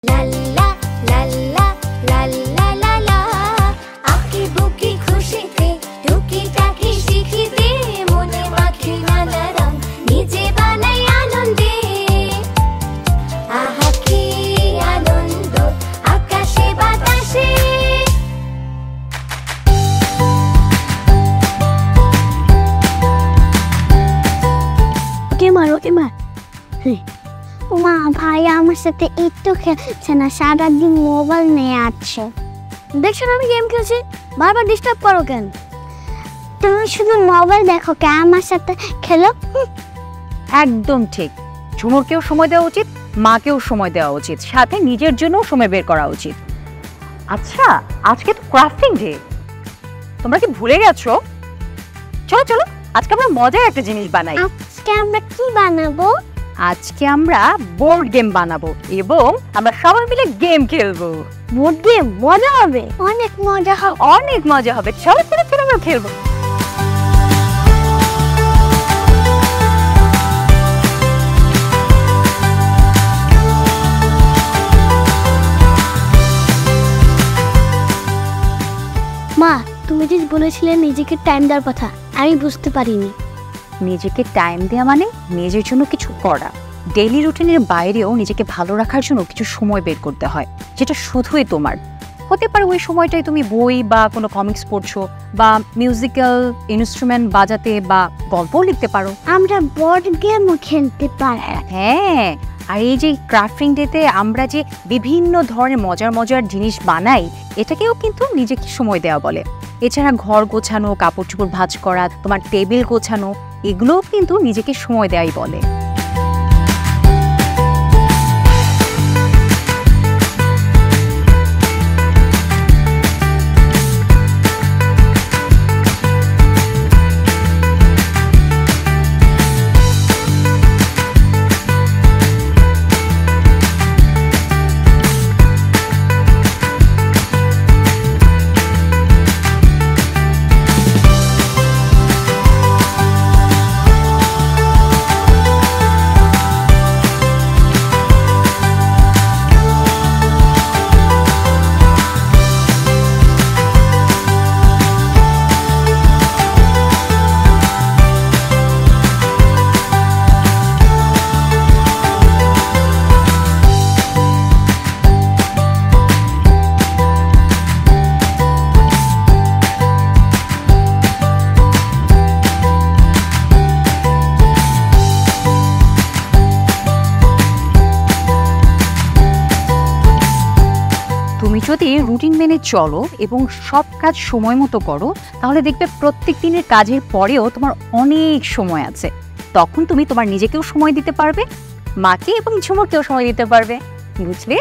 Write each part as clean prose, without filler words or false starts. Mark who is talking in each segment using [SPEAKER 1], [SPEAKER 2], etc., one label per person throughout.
[SPEAKER 1] মা ভাই আমার সাথে একটু খেলছে না, সারাদিন মোবাইল নিয়ে আছে। দেখছো না আমি গেম খেলছি, বারবার ডিস্টার্ব করো কেন? তুমি শুধু মোবাইল দেখো কে, আমার সাথে খেলো।
[SPEAKER 2] একদম ঠিক। ঝুমুরকেও সময় দেওয়া উচিত, মাকেও সময় দেওয়া উচিত, সাথে নিজের জন্য সময় বের করা উচিত। আচ্ছা, আজকে তো ক্রাফটিং ডে, তোমরা কি ভুলে গেছো? চলো চলো, আজকে আমরা মজার একটা জিনিস বানাই।
[SPEAKER 1] আজকে আমরা কি বানাবো?
[SPEAKER 2] আজকে আমরা বোর্ড গেম বানাবো এবং আমরা সবাই মিলে গেম খেলবো।
[SPEAKER 1] বোর্ড গেম মজা হবে, অনেক মজা হবে,
[SPEAKER 2] অনেক মজা হবে। চলো চলো চলো আমরা খেলবো।
[SPEAKER 1] মা তুমি যে বলেছিলে নিজেকে টাইম দেওয়ার কথা, আমি বুঝতে পারিনি।
[SPEAKER 2] নিজেকে টাইম দেওয়া মানে নিজের জন্য কিছু করা। ডেইলি রুটিনের বাইরেও নিজেকে ভালো রাখার জন্য কিছু সময় বের করতে হয়, যেটা শুধুই তোমার। হতে পারে ওই সময়টাই তুমি বই বা কোনো কমিক্স পড়ছো, বা মিউজিক্যাল ইনস্ট্রুমেন্ট বাজাতে বা গল্পও লিখতে পারো।
[SPEAKER 1] আমরা বোর্ড গেমও খেলতে পারি।
[SPEAKER 2] হ্যাঁ, আর এই যে ক্রাফটিং ডেতে আমরা যে বিভিন্ন ধরনের মজার মজার জিনিস বানাই, এটাকেও কিন্তু নিজেকে সময় দেওয়া বলে। এছাড়া ঘর গোছানো, কাপড় চোপড় ভাঁজ করা, তোমার টেবিল গোছানো, এগুলোও কিন্তু নিজেকে সময় দেওয়াই বলে। তুমি যদি রুটিন মেনে চলো এবং সব কাজ সময় মতো করো, তাহলে দেখবে প্রত্যেক দিনের কাজের পরেও তোমার অনেক সময় আছে। তখন তুমি তোমার নিজেকেও সময় দিতে পারবে, মাকে এবং ঝুমুরকেও সময় দিতে পারবে। বুঝলে?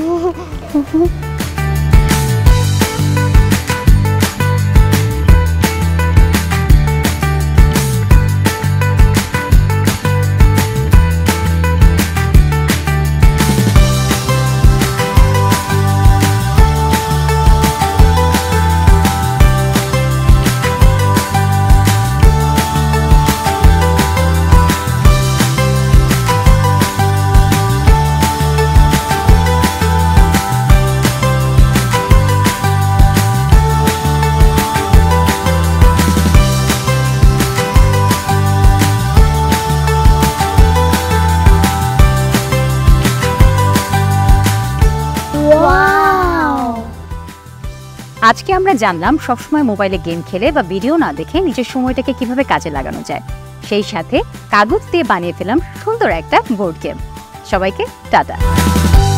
[SPEAKER 2] আজকে আমরা জানলাম সবসময় মোবাইলে গেম খেলে বা ভিডিও না দেখে নিজের সময়টাকে কিভাবে কাজে লাগানো যায়। সেই সাথে কাগজ দিয়ে বানিয়ে ফেললাম সুন্দর একটা বোর্ড গেম। সবাইকে টাটা।